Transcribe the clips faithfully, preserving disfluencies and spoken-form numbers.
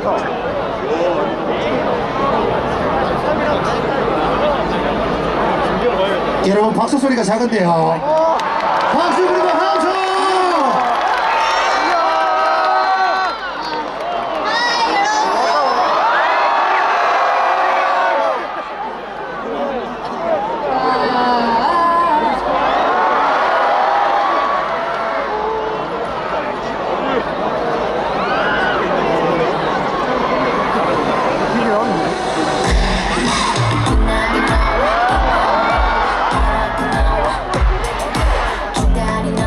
여러분 박수 소리가 작은데요. 박수 그리고 함성! Daddy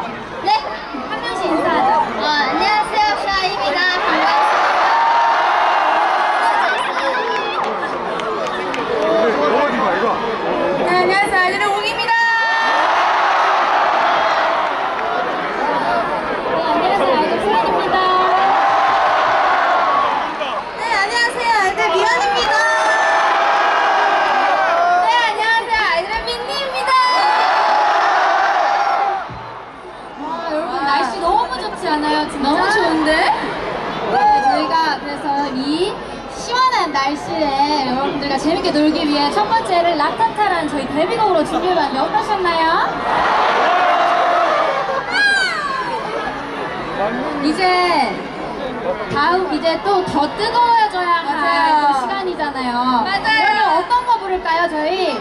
네, 한 명씩 인사하죠. 어, 안녕하세요, 샤이입니다. 반갑습니다. 네, 안녕하세요, 아이들의 웅입니다. 네, 안녕하세요, 아이들 수연입니다. 네, 안녕하세요, 아이들 미연입니다. 네, 안녕하세요, 아이들의 민니입니다. 와, 여러분 날씨 너무 좋지 않아요? 진짜? 너무 좋은데? 네, 저희가 그래서 이 시원한 날씨에 여러분들과 재밌게 놀기 위해 첫 번째를 라타타라는 저희 데뷔곡으로 준비해봤는데 어떠셨나요? 이제 다음 이제 또 더 뜨거워져야 할 시간이잖아요. 맞아요. 그러면 어떤 거 부를까요, 저희?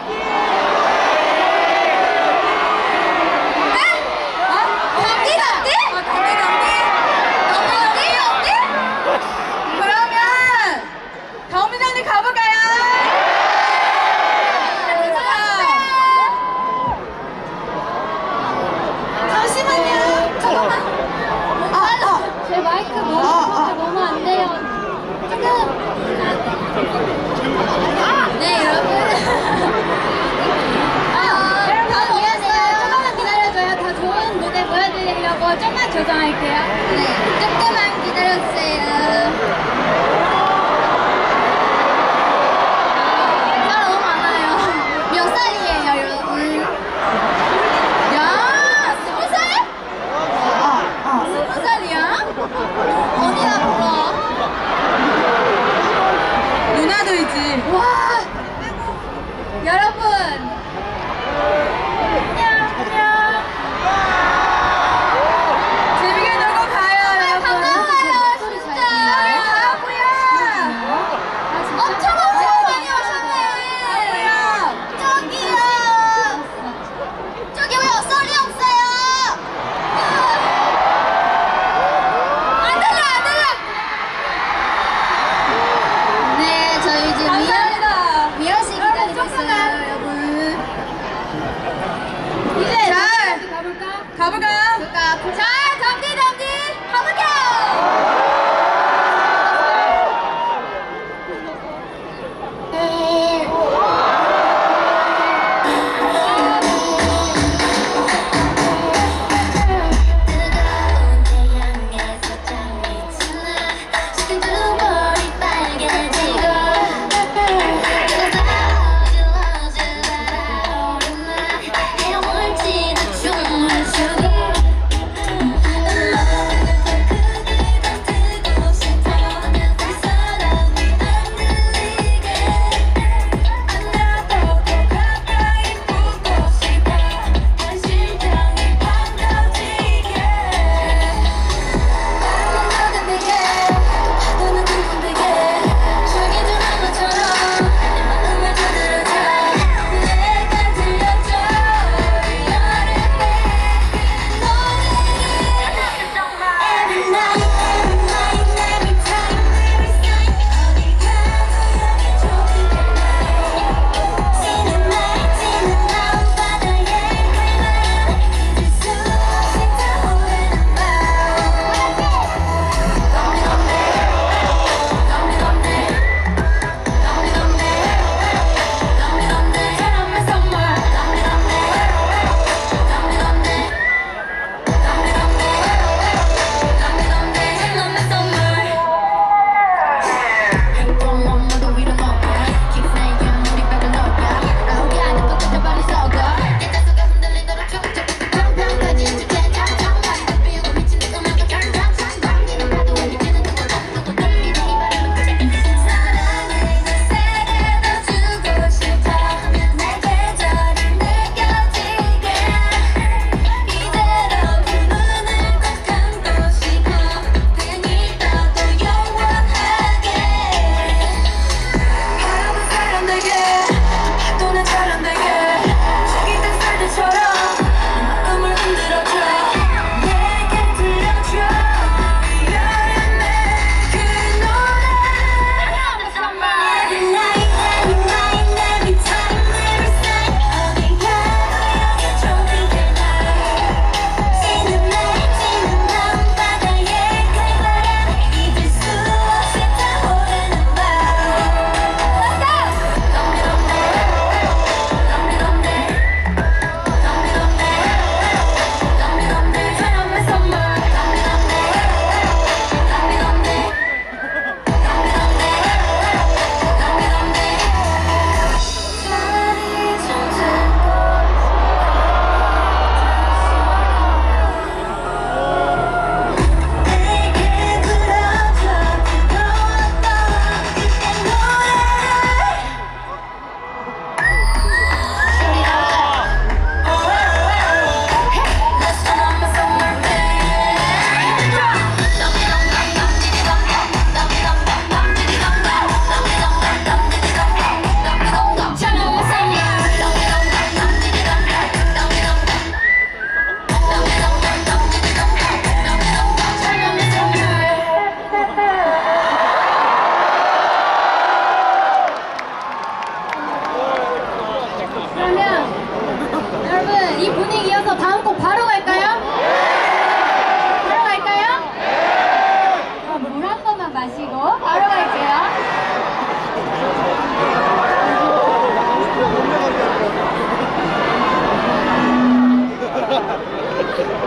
마이크 너무 아, 아. 너무 안 돼요. 조금. 네, 여러분. 아, 여러분 미안해요. 조금만 기다려줘요. 더 좋은 무대 보여드리려고 조금만 조정할게요. 네, 조금만 기다려주세요. 살 너무 많아요. 몇 살이에요, 여러분? 야, 스무 살? 아, 아. 스무 살이야? 어디다 불러? 누나들이지. 와, 여러분. 안녕, 안녕. 재밌게 놀고 가요, 여러분. 반가워요, 진짜. 가고요. 엄청 엄청 많이 오셨네. 저기요. 저기 왜 썰이 없어요? 네, 저희 이제 미연, 미연 씨 기다리고 있어요, 여러분. 이제 자, 가볼까? 가볼까요? 가볼까? 자, 덤디 덤디 가볼게요.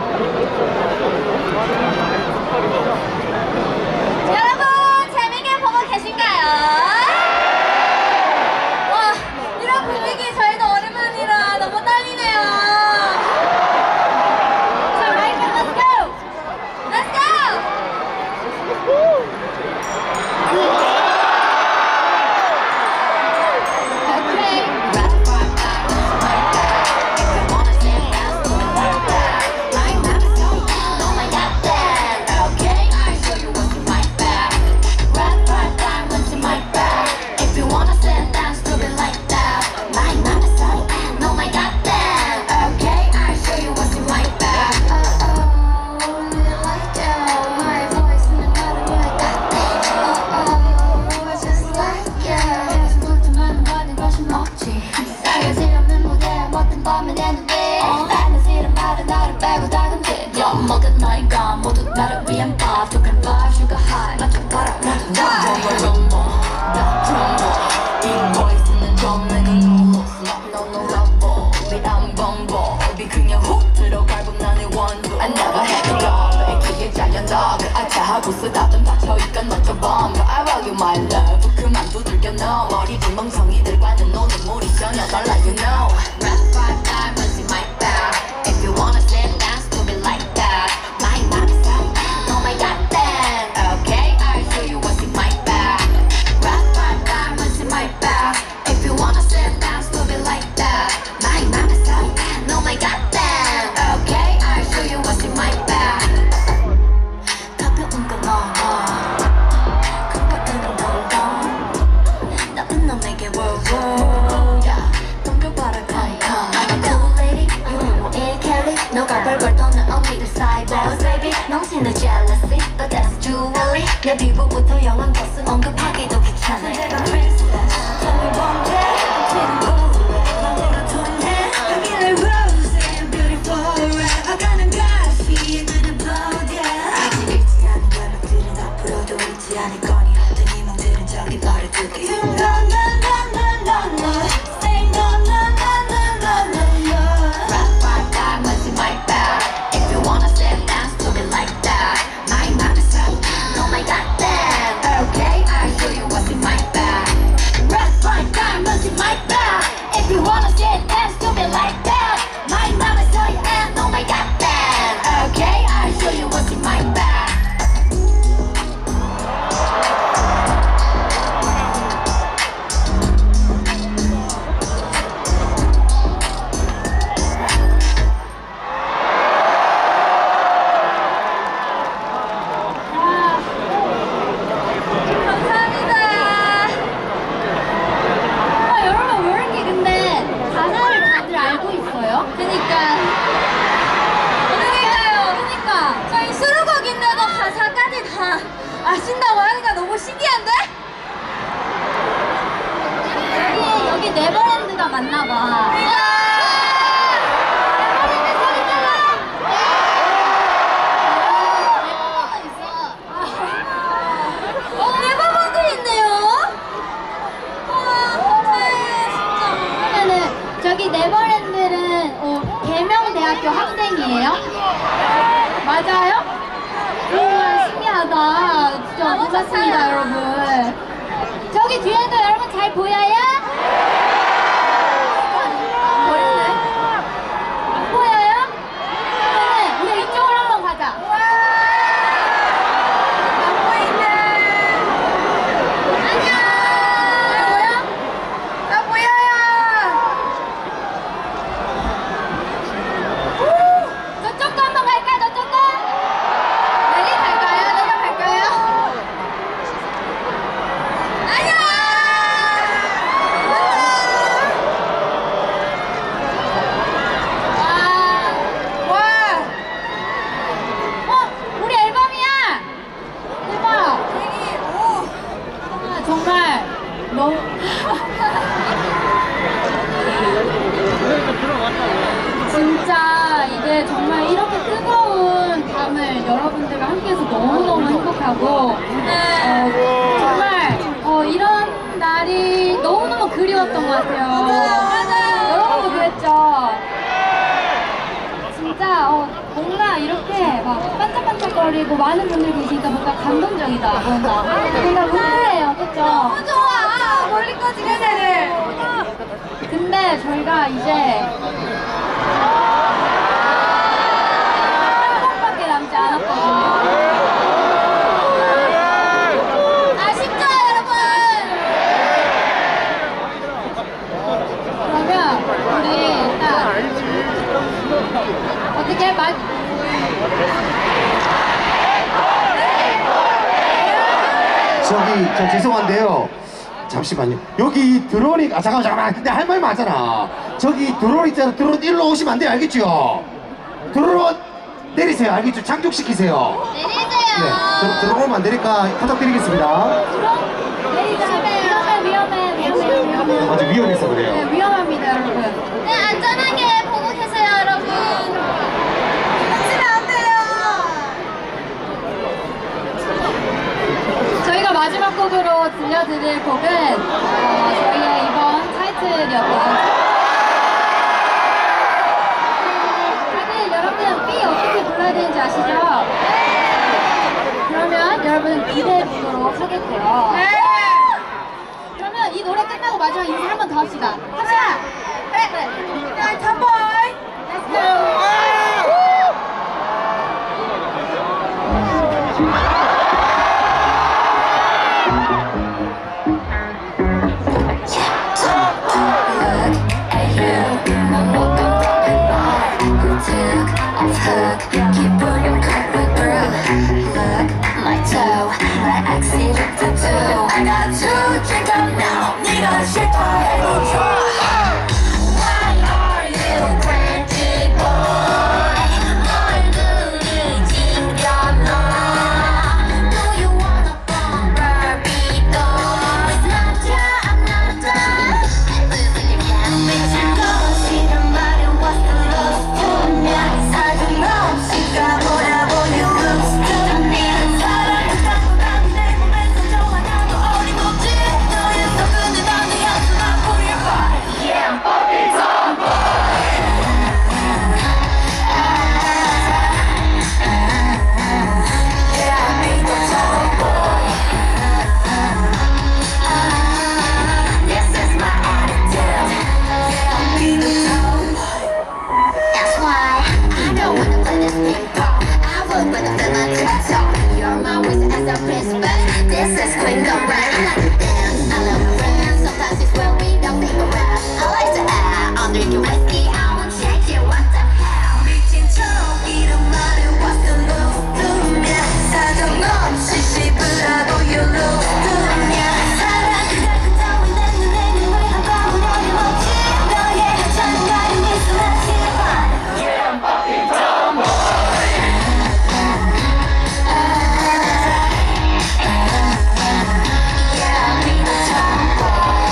여러분 재밌게 보고 계신가요? 와 이런 분위기 저희도 오랜만이라 너무 떨리네요. 자, right now, let's go. Let's go. 먹은 나이가 모두 나를 위한 밥 독한 밥 슈가 하이 맞춰 봐라 모두 나 정말 정보 나 정보 이 보이스는 좀 내가 노호 너너 러버 비단 범보 비 그냥 훅 들어갈고 나의 원두 I never had to love 애기의 자연 덕을 아차하고 쓰다듬 닥쳐있까 너저 bomb I value my love 그만 두들겨 넣어 어리진 멍청이들과는 노는 물이 전혀 달라 you know Rap five diamonds in my bag If you wanna sit dance to me like that My mom is so oh my god then Okay, I'll show you what's in my bag Rap five diamonds in my bag If you wanna sit dance to me like that My mom is so oh my god then Okay, I'll show you what's in my bag 가벼운 건 너무 그거는 덩덩 나쁜 놈에게 world world yeah 덤벼봐라 come come I'm a cool lady you know it Kelly 너가 벌벌 떠는 언니들 side boss baby 넘치는 jealousy but that's jewelry 내 피부부터 영한 것은 언급하기도 귀찮아 내가 princess 너를 원해 넘치는 고래 맘대로 돈해 여기는 rose and beautiful 아가는 가시 나는 blood yeah 아직 잃지 않은 연락들은 앞으로도 잊지 않을 거니 어떤 이몽들은 저기 너를 두게 You know no no no no no Say no no no no no no no Rap five diamonds in my bag If you wanna sit dance to me like that My mom is so oh my god then Okay, I'll show you what's in my bag Rap five diamonds in my bag If you wanna sit dance to me like that My mom is so and oh my god then Okay, I'll show you what's in my bag 감사합니다. 아, 여러분 왜 이렇게 근데 가사를 다들 알고 있어요? 그니까 그러니까요. 그니까 저희 수록곡인데도 가사까지 다 아신다고 하니까 너무 신기한데? 여기 여기 네버랜드가 맞나봐. 네버랜드 소리 질러. 네버랜드 있어. 어, 네버랜드 있네요. 와, 어떡해, 진짜. 그러면은 저기 네버랜드는 어, 계명대학교 학생이에요? 맞아요? 우와, 신기하다. 진짜 반갑습니다, 여러분. 저기 뒤에도 여러분 잘 보여요? 보이네? 안 보여요? 그러면은 우리 이쪽으로 한번 가자. 안 보이네. 안녕. 잘 보여? 나 보여요. 우! 저쪽도 한번 갈까? 저쪽도? 내려갈까요? 내려갈까요? 안녕. 안녕. 웅장거리고 많은 분들이 계시니까 뭔가 감동적이다. 뭔가 뭔가 뭉클해요. 그쵸? 너무 좋아! 멀리까지 가세를. 근데 저희가 이제 한 곡밖에 남지 않았거든요. 아쉽죠, 여러분? 그러면 우리 일단 어떻게 말 저기 저 죄송한데요. 잠시만요. 여기 드론이 아 잠깐만 잠깐만. 근데 할 말 많잖아. 저기 드론 있잖아. 드론 일로 오시면 안 돼요. 알겠죠? 드론 내리세요. 알겠죠? 착륙시키세요. 내리세요. 네. 드, 들어오면 안 되니까 부탁드리겠습니다. 그럼 내리세요. 위험해, 위험해, 위험해, 위험해. 아주 위험해서 그래요. 네, 위험합니다, 여러분. 네, 안전하게 보고 계세요, 여러분. 다치면 안 돼요. 저희가 마지막 곡으로 들려드릴 곡은 어, 저희의 이번 타이틀이었던. 다들 여러분 B 어떻게 불러야 되는지 아시죠? 그러면 여러분 기대해 보도록 하겠고요. 네. 그러면 이 노래 끝나고 마지막 인사 한 번 더 합시다. 합시다. 네. 네. tomboy. Let's go. I got to drink up now. 네가 싫다 해도 좋아. Why are you crazy boy? 얼굴이 찡겨나. Do you wanna bomb Barbie dolls? 남자 안 남자. Losing your cat 미친 거 싫은 말은 what's the love to me? 사진 없이 가보라고 you lose to me. 사랑을 잡고 난 내 몸에서 좋아. 나도 어림없지. 너의 속은 나는 향수만 pull your body. Yeah, I'm fucking tomboy. Yeah, I'll be the tomboy. This is my attitude. Yeah, I'll be the tomboy. That's why I don't wanna play this ping pong. I would rather feel my tiptoe. You're my wizard as a respect. This is Queen of Rain. I like to dance, I love my friends. Sometimes it's where we don't think around. I like to act, I'm drinking whiskey. I won't check it, what the hell? 미친 척 이런 말은 what's the lose to me? 사정없이 씹으라도 you lose to me. 사랑을 닮은 따윈 내 눈에 눈물 한 방울 어림없지. 너의 하찮은 가린 미소나 싫어. Yeah, I'm fucking tomboy. Yeah, I'll be the tomboy.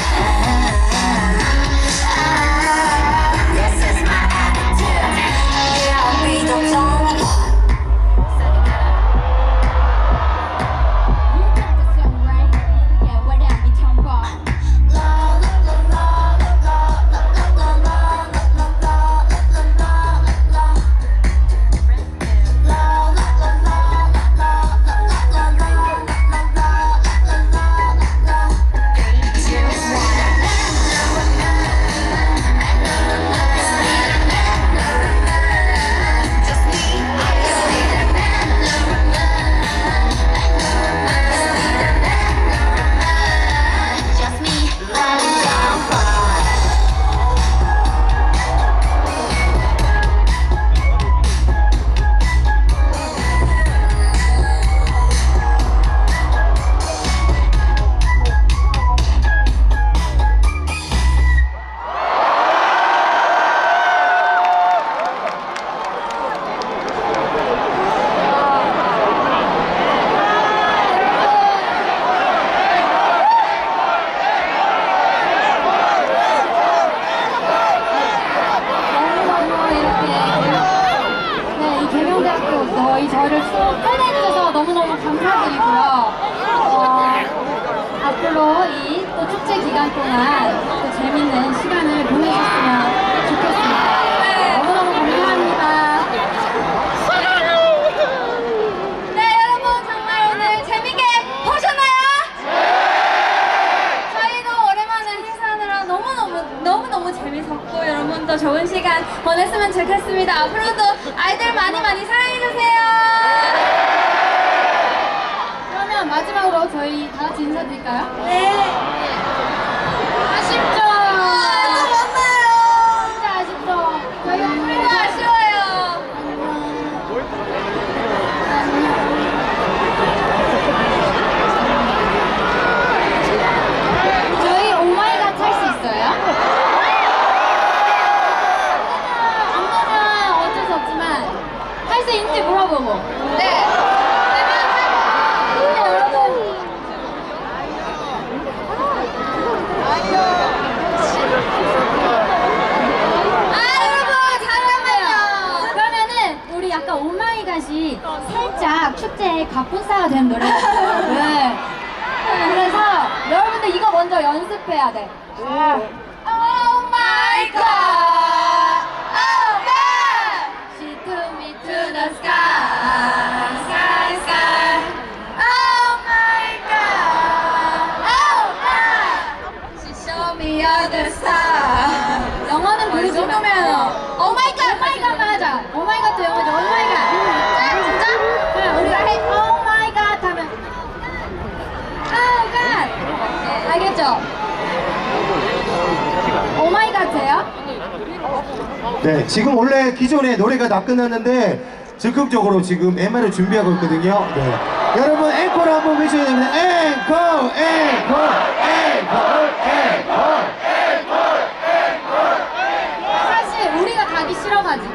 This is my attitude. Yeah, I'll be the tomboy. You got the song right. Yeah, what up, you tomboy? La la la la la la la la la la la la la la la. La la la la la la la la la la la la la. Just me, let it down. 너무너무 이렇게 네, 이 개명대학교 저희 저를 쭉 꺼내주셔서 너무너무 감사드리고요. 어, 앞으로 이 또 축제 기간 동안 또 재밌는 시간을 보내셨으면 좋겠습니다. 너무너무 감사합니다. 있습니다. 앞으로도 아이들 많이 많이 사랑해주세요. 그러면 마지막으로 저희 다 같이 인사드릴까요? 네. 아쉽죠? 아, 만나요. 진짜 아쉽죠? 저희가 너무 아쉬워요. 저희 오마이갓 할 수 있어요? 안 되면 어쩔 수 없지만 할 수 있는지 물어보고. 네. 근데 여러분. 아 여러분 잠깐만요. 그러면은 우리 약간 오마이갓이 살짝 축제의 갑분싸가 된 노래예요. 네. 그래서 여러분들 이거 먼저 연습해야 돼. Oh my God, oh God, she took me to the sky, sky, sky. Oh my God, oh God, she showed me other side. 영어는 부르지 마. Oh my God, Oh my God만 하자. Oh my God도 영어죠. Oh my God. 진짜? 진짜? 그래, 우리가 해. Oh my God 하면. Oh God. 알겠죠? 오마이갓이에요? 네, 지금 원래 기존에 노래가 다 끝났는데 즉흥적으로 지금 엠알을 준비하고 있거든요. 네. 여러분 앵콜 한번 외쳐야 됩니다. 앵콜, 앵콜, 앵콜, 앵콜, 앵콜. 사실 우리가 가기 싫어가지고.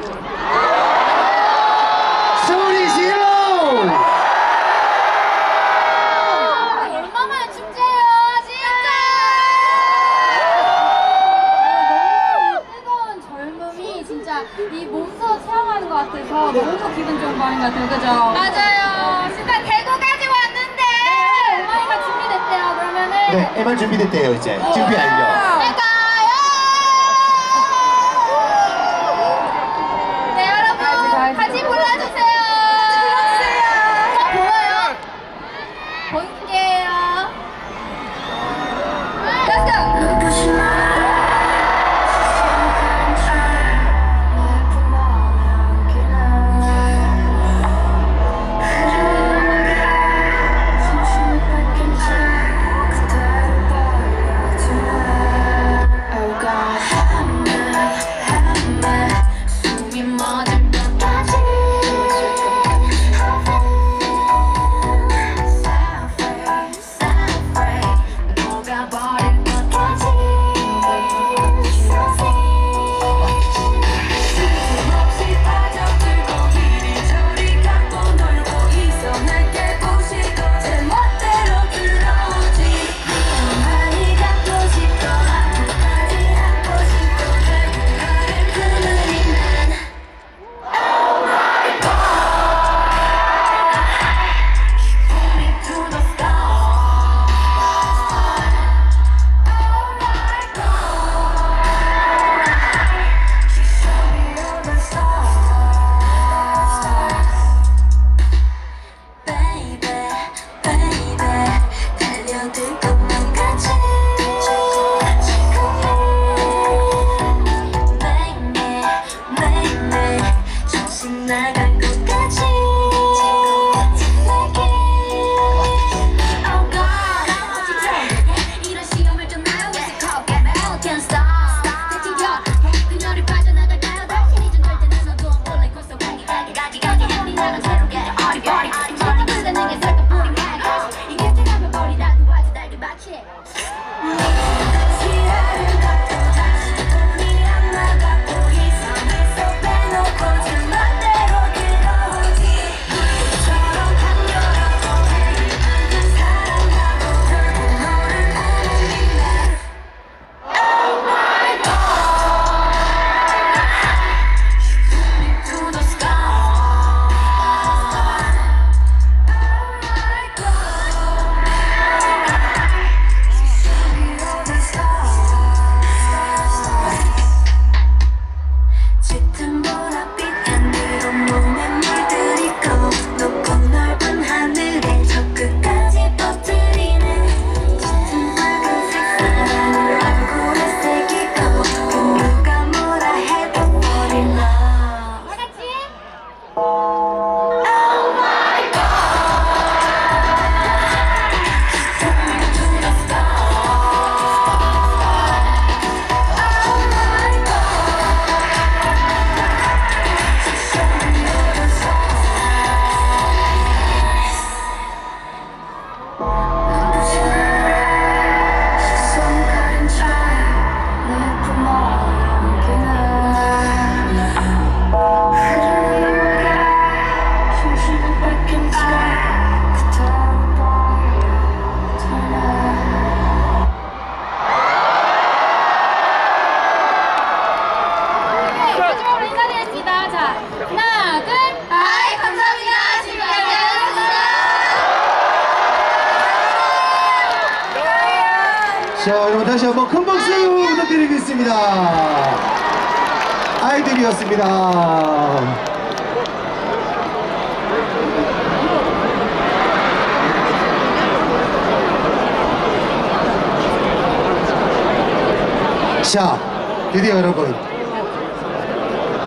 소리 질러! 얼마만에 축제예요, 진짜! 너무 뜨거운 젊음이 진짜 이 몸소 체험하는 것 같아서 너무 기분 좋은 밤인 것 같아요, 그죠? 맞아요. 진짜 대구까지 왔는데! 네, 오마이갓 준비됐대요, 그러면은. 네, 엠알 준비됐대요, 이제. 준비 완료. 네, 여러분, 같이 불러주세요. 저 보여요? 볼게요. Let's go! 자, 여러분 다시 한번 큰 박수 부탁드리겠습니다. 아이들이었습니다. 자, 드디어 여러분